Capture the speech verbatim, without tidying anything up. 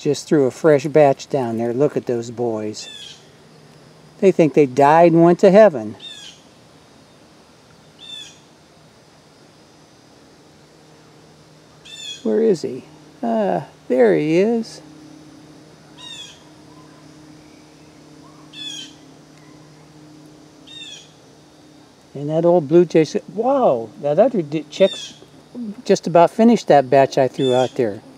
Just threw a fresh batch down there. Look at those boys. They think they died and went to heaven. Where is he? Ah, there he is. And that old blue jay said, "Whoa, that other chick's just about finished that batch I threw out there."